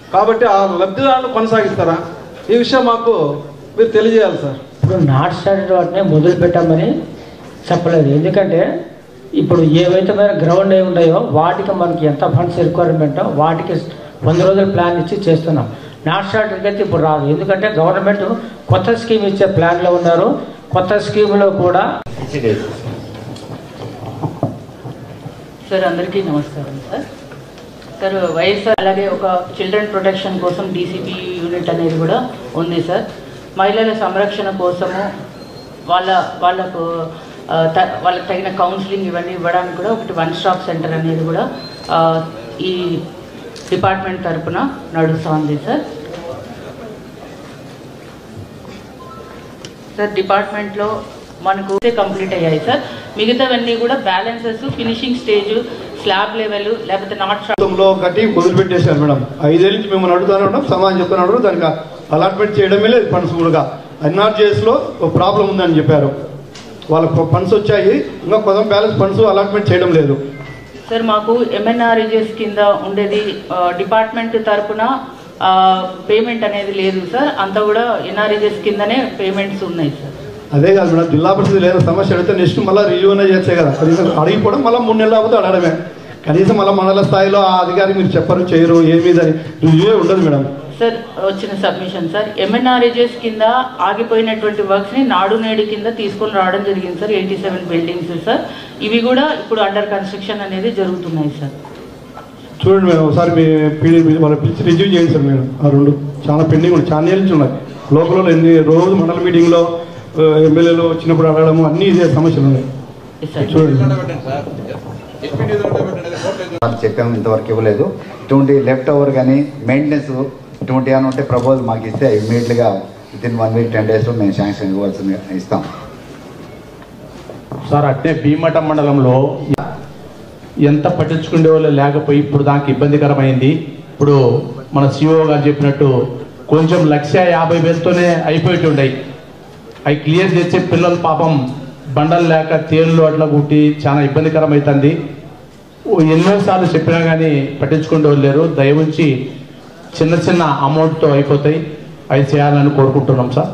కాబట్టి ఆ లబ్ధిదారులను కొనసాగిస్తారా? ఈ విషయం మాకు మీరు తెలియజేయాలి సార్. ఇప్పుడు నాట్ స్టార్టెడ్ వాటిని మొదలు పెట్టామని చెప్పలేదు. ఎందుకంటే ఇప్పుడు ఏవైతే మన గ్రౌండ్ ఏ ఉన్నాయో వాటికి మనకి ఎంత ఫండ్స్ రిక్వైర్మెంటో వాటికి 100 రోజుల ప్లాన్ ఇచ్చి చేస్తున్నాం. నాట్ స్టార్టెడ్కి అయితే ఇప్పుడు రాదు. ఎందుకంటే గవర్నమెంట్ కొత్త స్కీమ్ ఇచ్చే ప్లాన్లో ఉన్నారు. కొత్త స్కీమ్లో కూడా సార్ అందరికీ నమస్కారం సార్. సార్ వైఎస్ఆర్ అలాగే ఒక చిల్డ్రన్ ప్రొటెక్షన్ కోసం డీసీపీ యూనిట్ అనేది కూడా ఉంది సార్. మహిళల సంరక్షణ కోసము వాళ్ళకు తగిన కౌన్సిలింగ్ ఇవన్నీ ఇవ్వడానికి కూడా ఒకటి 1 స్టాప్ సెంటర్ అనేది కూడా ఈ డిపార్ట్మెంట్ తరఫున నడుస్తుంది సార్. సార్ డిపార్ట్మెంట్లో మనకు కంప్లీట్ అయ్యాయి సార్. మిగతావన్నీ కూడా balances finishing stage slab level లేకపోతే నాట్ కట్టి వదిలిపెట్టేశారు మేడం. 5 ఏళ్ళ నుంచి మేము అడుగుతానే ఉన్నాం, సమాధానం చెప్తున్నారు. దానికి అలాట్మెంట్ చేయడమే లేదు ఫండ్స్ కూడా. ఎన్ఆర్జీఎస్లో ఒక ప్రాబ్లం ఉందని చెప్పారు. వాళ్ళకు ఫండ్స్ వచ్చాయి, ఇంకా కొంత బ్యాలెన్స్ ఫండ్స్ అలాట్మెంట్ చేయడం లేదు సార్. మాకు ఎంఎన్ఆర్ఈజెస్ కింద ఉండేది డిపార్ట్మెంట్ తరఫున పేమెంట్ అనేది లేదు సార్. అంతా కూడా ఎన్ఆర్ఈజెస్ కిందనే పేమెంట్స్ ఉన్నాయి సార్. అదే కాదు మేడం, జిల్లా పరిషత్ లేదా సమస్య అడిగితే నెక్స్ట్ మళ్ళీ రివ్యూ అనేది చేస్తాయి కదా. కనీసం అడిగిపోవడం మళ్ళీ 3 నెలలు అవుతుంది అడగడమే. కనీసం మళ్ళీ మండల స్థాయిలో ఆ అధికారి మీరు చెప్పరు చేయరు ఏమీ రివ్యూ ఉండదు మేడం. సార్ వచ్చిన సబ్మిషన్ సార్ ఎంఎన్ఆర్ఈజెస్ కింద ఆగిపోయినటువంటి వర్క్స్ ని నాడు నేడు కింద తీసుకొని రావడం జరిగింది సార్. 87 buildings sir. ఇవి కూడా ఇప్పుడు అండర్ కన్స్ట్రక్షన్ అనేది జరుగుతున్నాయి సార్. చూడండి మేడం, ఒకసారి మీ పీడీ వాళ్ళ పిలిచి రివ్యూ చేయండి సార్ మేడం. ఆ 2 చాలా పెండింగ్ ఉన్నాయి, చాలా ఏళ్ళ నుంచి ఉన్నాయి. లోకల్లో ఎన్ని రోజు మండల మీటింగ్లో ఎమ్మెల్యేలు వచ్చినప్పుడు అడగడము అన్ని ఇదే సమస్యలు ఉన్నాయి. చూడండి చెప్పాము, ఇంతవరకు ఇవ్వలేదు. ఇటువంటి లెఫ్ట్ ఓవర్ కానీ మెయింటెనెన్స్ ఇటువంటి ఏమైనా ఉంటే ప్రపోజల్ మాకు ఇస్తే ఇమ్మీడియట్గా వితిన్ 1 వీక్ 10 డేస్లో మేము శాంక్షన్ ఇవ్వాల్సిందిగా ఇస్తాం సార్. అట్నే భీమఠం మండలంలో ఎంత పట్టించుకునే వాళ్ళు లేకపోయి ఇప్పుడు దానికి ఇబ్బందికరమైంది. ఇప్పుడు మన సిఓ గారు చెప్పినట్టు కొంచెం 1,50,000తోనే అయిపోయేటుండయి. అవి క్లియర్ చేసే పిల్లలు పాపం బండలు లేక తేళ్ళు అట్లా కుట్టి చాలా ఇబ్బందికరం అవుతుంది. ఎన్నోసార్లు చెప్పినా కానీ పట్టించుకునే వాళ్ళు లేరు. దయవుంచి చిన్న చిన్న అమౌంట్తో అయిపోతాయి, అవి చేయాలని కోరుకుంటున్నాం సార్.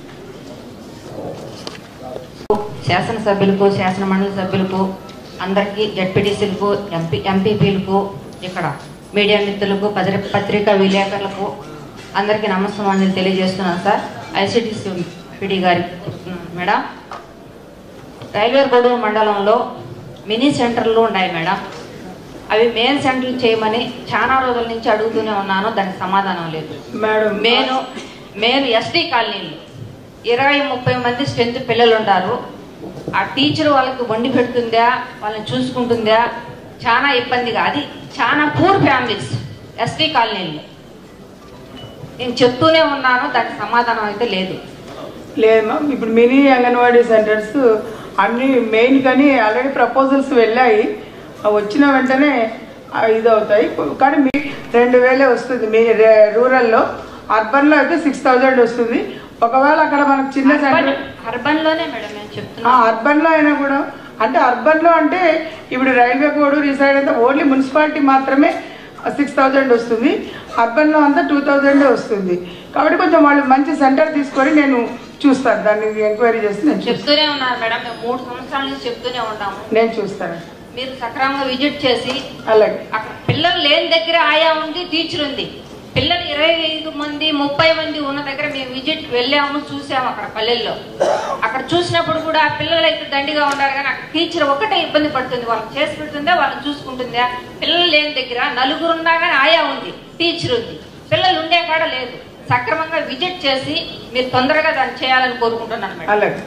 శాసనసభ్యులకు, శాసన మండలి సభ్యులకు, అందరికీ జడ్పీటీసీలకు, ఎంపీపీలకు, ఇక్కడ మీడియా మిత్రులకు, పత్రికా విలేకరులకు అందరికీ నమస్కారం తెలియజేస్తున్నాను సార్. ఐసిడిసి పిడి గారికి మేడం, రైల్వే గూడూరు మండలంలో మినీ సెంటర్లు ఉన్నాయి మేడం. అవి మెయిన్ సెంటర్లు చేయమని చాలా రోజుల నుంచి అడుగుతూనే ఉన్నాను, దానికి సమాధానం లేదు మేడం. మెయిన్ ఎస్టీ కాలనీలు 20-30 మంది స్ట్రెంత్ పిల్లలు ఉంటారు. ఆ టీచర్ వాళ్ళకి వండి పెడుతుందా, వాళ్ళని చూసుకుంటుందా, చాలా ఇబ్బందిగా. అది చాలా పూర్ ఫ్యామిలీస్ ఎస్టీ కాలనీలు. నేను చెప్తూనే ఉన్నాను, దానికి సమాధానం అయితే లేదు. లేదమ్మా, ఇప్పుడు మినీ అంగన్వాడీ సెంటర్స్ అన్ని మెయిన్ కానీ ఆల్రెడీ ప్రపోజల్స్ వెళ్ళాయి. వచ్చిన వెంటనే ఇదవుతాయి. కానీ 2,000 వస్తుంది మీ రూరల్లో. అర్బన్లో అయితే 6,000 వస్తుంది. ఒకవేళ అక్కడ మనకు చిన్న సెంటర్ అర్బన్లోనే మేడం నేను చెప్తున్నా. అర్బన్లో అయినా కూడా అంటే అర్బన్లో అంటే ఇప్పుడు రైల్వే కోడూరు ఈ సైడ్ అంతా ఓన్లీ మున్సిపాలిటీ మాత్రమే 6,000 వస్తుంది. అర్బన్లో అంతా 2,000 వస్తుంది. కాబట్టి కొంచెం వాళ్ళు మంచి సెంటర్ తీసుకొని నేను చూస్తాను, దాన్ని ఎంక్వైరీ చేసి నేను చెప్తూనే ఉన్నాను మేడం. మేము 3 సంవత్సరాల నుంచి చెప్తూనే ఉంటాము. నేను చూస్తాను. మీరు సక్రమంగా విజిట్ చేసి అలాగే అక్కడ పిల్లలు లేని దగ్గర ఆయా ఉంది, టీచర్ ఉంది. పిల్లలు 25 మంది 30 మంది ఉన్న దగ్గర మేము విజిట్ వెళ్ళాము, చూసాము అక్కడ పల్లెల్లో. అక్కడ చూసినప్పుడు కూడా పిల్లలు అయితే దండిగా ఉన్నారు, కానీ అక్కడ టీచర్ ఒకటే ఇబ్బంది పడుతుంది. వాళ్ళకి చేసి పెడుతుందా, వాళ్ళని చూసుకుంటుందా. పిల్లలు లేని దగ్గర 4 ఉన్నా కానీ ఆయా ఉంది, టీచర్ ఉంది. పిల్లలు ఉండే కాడ లేదు. సక్రమంగా విజిట్ చేసి మీరు తొందరగా దాన్ని చేయాలని కోరుకుంటున్నాను మేడం. అలాగే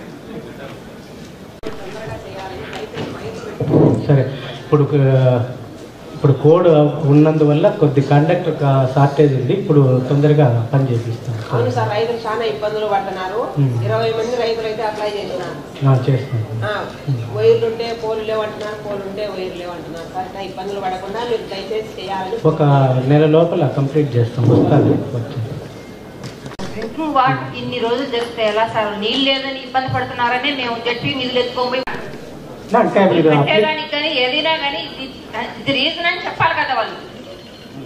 సరే. ఇప్పుడు కోడ్ ఉన్నందువల్ల కొద్ది కండక్టర్ షార్టేజ్ ఉంది. ఇప్పుడు తొందరగా పని చేపిస్తాం. అవును సార్, రైతులు చాలా ఇబ్బందులు పడుతున్నారు. 20 మంది రైతులు అయితే అప్లై చేస్తున్నారు. వైర్లు ఉంటే పోలు లేవంటున్నారు, పోలు ఉంటే వైర్లు లేవంటున్నారు. సార్ ఇబ్బందులు పడకుండా మీరు దయచేసి చేయాలని. ఒక నెల లోపల కంప్లీట్ చేస్తాం. వస్తుంది. డ్రింకింగ్ వాటర్ ఇన్ని రోజులు జరిగితే ఎలా సార్? నీళ్ళు లేదని ఇబ్బంది పడుతున్నారని మేము జడ్పీ నిధులు ఎత్తుకోబోయి పెట్టేదానికి కానీ ఏదైనా కానీ ఇది రీజన్ అని చెప్పాలి కదా వాళ్ళు.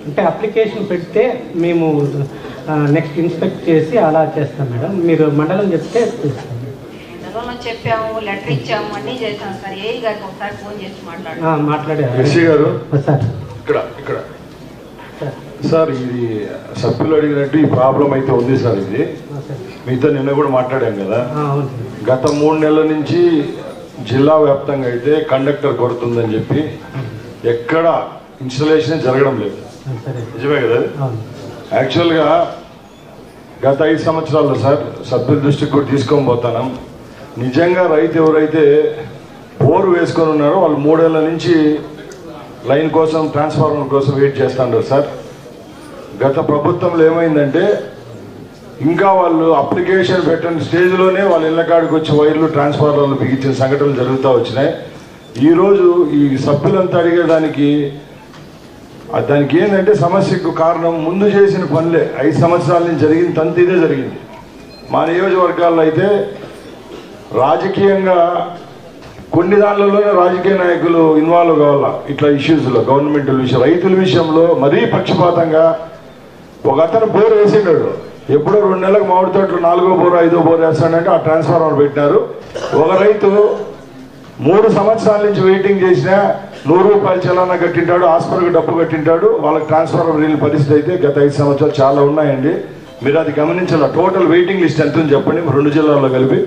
అంటే అప్లికేషన్ పెడితే మేము నెక్స్ట్ ఇన్స్పెక్ట్ చేసి అలా చేస్తాం మేడం. మీరు మండలం చెప్తే చూస్తాం. మండలంలో చెప్పాము, లెటర్ ఇచ్చాము, అన్నీ చేసాం సార్. ఏ గారికి ఒకసారి ఫోన్ చేసి మాట్లాడారు. ఎస్సీ గారు సార్ ఇక్కడ సార్ ఇది సభ్యులు అడిగినట్టు ఈ ప్రాబ్లం అయితే ఉంది సార్. ఇది మీతో నిన్న కూడా మాట్లాడాం కదా. గత 3 నెలల నుంచి జిల్లా వ్యాప్తంగా అయితే కండక్టర్ కొడుతుందని చెప్పి ఎక్కడ ఇన్స్టలేషన్ జరగడం లేదు. నిజమే కదా? యాక్చువల్గా గత 5 సంవత్సరాల్లో సార్ సభ్యుల దృష్టికి కూడా తీసుకొని పోతాం. నిజంగా రైతు ఎవరైతే బోరు వేసుకొని ఉన్నారో వాళ్ళు 3 ఏళ్ల నుంచి లైన్ కోసం, ట్రాన్స్ఫార్మర్ కోసం వెయిట్ చేస్తున్నారు సార్. గత ప్రభుత్వంలో ఏమైందంటే ఇంకా వాళ్ళు అప్లికేషన్ పెట్టిన స్టేజ్లోనే వాళ్ళ ఇళ్ల కాడికి వచ్చి వైర్లు, ట్రాన్స్ఫార్మర్లు బిగించిన సంఘటనలు జరుగుతూ వచ్చినాయి. ఈరోజు ఈ సభ్యులంతా అడిగేదానికి ఏంటంటే సమస్యకు కారణం ముందు చేసిన పనులే. 5 సంవత్సరాల నుంచి జరిగిన తంతు ఇదే జరిగింది. మా నియోజకవర్గాల్లో అయితే రాజకీయంగా కొన్ని దానిలోనే రాజకీయ నాయకులు ఇన్వాల్వ్ కావాలా ఇట్లా ఇష్యూస్లో, గవర్నమెంట్ విషయం. రైతుల విషయంలో మరీ పక్షపాతంగా ఒక అతను బోర్ వేసిండాడు. ఎప్పుడో 2 నెలలకు మామిడి తోటలు 4వ బోర్ 5వ బోర్ వేస్తాడంటే ఆ ట్రాన్స్ఫార్మర్ పెట్టినారు. ఒక రైతు 3 సంవత్సరాల నుంచి వెయిటింగ్ చేసినా 100 రూపాయలు చలానా కట్టింటాడు, హాస్పిటల్కి డబ్బు కట్టింటాడు. వాళ్ళకి ట్రాన్స్ఫార్మర్ వెళ్ళిన పరిస్థితి అయితే గత 5 సంవత్సరాలు చాలా ఉన్నాయండి. మీరు అది గమనించాల. టోటల్ వెయిటింగ్ లిస్ట్ ఎంత ఉంది చెప్పండి 2 జిల్లాల్లో కలిపి?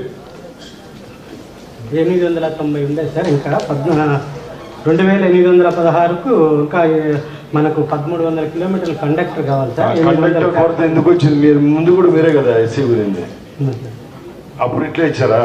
890 ఉండే సార్. ఇంకా 2816కు ఇంకా మనకు 1300 కిలోమీటర్ల కండక్టర్ కావాలి సార్. కండక్టర్ కొరత ఎందుకు వచ్చింది? మీరు ముందు కూడా మీరే కదా ఎస్సీ గురించి, అప్పుడు ఇట్లా ఇచ్చారా?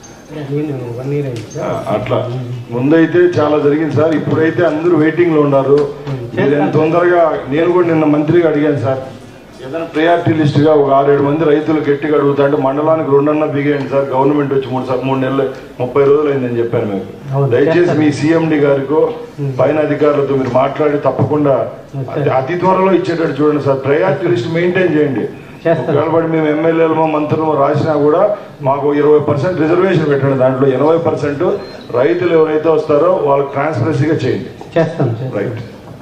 అట్లా ముందైతే చాలా జరిగింది సార్. ఇప్పుడైతే అందరూ వెయిటింగ్ లో ఉన్నారు. మీరు ఎంత తొందరగా, నేను కూడా నిన్న మంత్రిగా అడిగాను సార్, ఏదైనా ప్రయారిటీ లిస్ట్ గా ఒక 6-7 మంది రైతులు గట్టిగా అడుగుతా అంటే మండలానికి 2 బిగేయండి సార్. గవర్నమెంట్ వచ్చి 3 నెలలు 30 రోజులు అయిందని చెప్పాను మీకు. దయచేసి మీ సిఎండి గారికో పైన అధికారులతో మీరు మాట్లాడి తప్పకుండా అతి త్వరలో ఇచ్చేటట్టు చూడండి సార్. ప్రయారిటీ లిస్ట్ మెయింటైన్ చేయండి. ఒకవేళ మేము ఎమ్మెల్యేలమో మంత్రులమో రాసినా కూడా మాకు 20% రిజర్వేషన్ పెట్టండి. దాంట్లో 80% రైతులు ఎవరైతే వస్తారో వాళ్ళకి ట్రాన్స్పరెన్సీగా చేయండి. రైట్.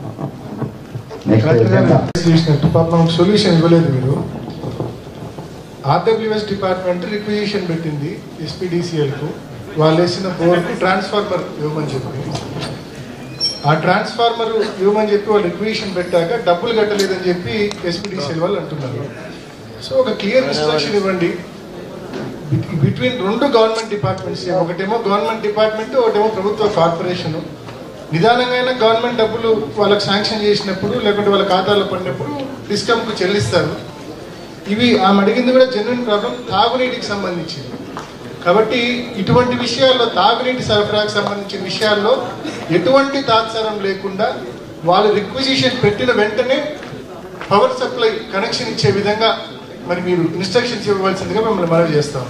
పాపం సొల్యూషన్ ఇవ్వలేదు మీరు. ఆర్డబ్ల్యూఎస్ డిపార్ట్మెంట్ రిక్విజిషన్ పెట్టింది ఎస్పీడీసీఎల్కు. వాళ్ళు వేసిన బోర్కు ట్రాన్స్ఫార్మర్ ఇవ్వమని చెప్పి, ఆ ట్రాన్స్ఫార్మర్ ఇవ్వమని చెప్పి వాళ్ళు రిక్విజిషన్ పెట్టాక డబ్బులు కట్టలేదని చెప్పి ఎస్పీడీసీఎల్ వాళ్ళు అంటున్నారు. సో ఒక క్లియర్ ఇన్స్ట్రక్షన్ ఇవ్వండి బిట్వీన్ 2 గవర్నమెంట్ డిపార్ట్మెంట్స్. ఒకటేమో గవర్నమెంట్ డిపార్ట్మెంట్, ఒకటేమో ప్రభుత్వ కార్పొరేషను. నిదానంగా అయినా గవర్నమెంట్ డబ్బులు వాళ్ళకి శాంక్షన్ చేసినప్పుడు, లేకుంటే వాళ్ళ ఖాతాలో పడినప్పుడు డిస్కమ్కు చెల్లిస్తారు. ఇవి ఆమె అడిగింది కూడా జెన్యున్ ప్రాబ్లం, తాగునీటికి సంబంధించింది. కాబట్టి ఇటువంటి విషయాల్లో, తాగునీటి సరఫరాకు సంబంధించిన విషయాల్లో ఎటువంటి తాత్సారం లేకుండా వాళ్ళు రిక్విజిషన్ పెట్టిన వెంటనే పవర్ సప్లై కనెక్షన్ ఇచ్చే విధంగా మరి మీరు ఇన్స్ట్రక్షన్స్ ఇవ్వవలసిందిగా మిమ్మల్ని మనవి చేస్తాము.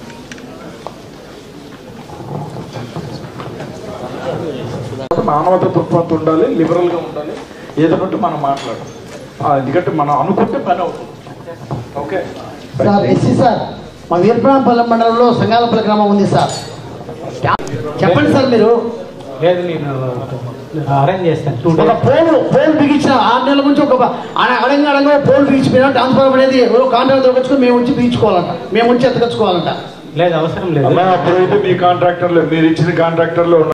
మానవత దృక్పథం ఉండాలి, లిబరల్గా ఉండాలి. ఏదంటే మనం మాట్లాడాలి. ఎందుకంటే మనం అనుకుంటే పని అవుతుంది. Okay sir. ఎస్సీ సార్, మా వీరప్రాణపల్లి మండలంలో సంగాలపల్లి గ్రామం ఉంది సార్. చెప్పండి సార్. మీరు లేదు, నేను అరేంజ్ చేస్తాను. ఒక పోల్ బిగించిన 6 నెలల నుంచి ఒక అడంగా పోల్ బిగించిపోయినా ట్రాన్స్ఫార్మర్ అనేది ఎవరో కాంట్రాక్ట్ దొరకచ్చుకొని మేము వచ్చి బిగించుకోవాలంట, మేము వచ్చి ఎత్తకచ్చుకోవాలంట. లేదు, అవసరం లేదు. అప్పుడైతే మీ కాంట్రాక్టర్లు, మీరు ఇచ్చిన కాంట్రాక్టర్లు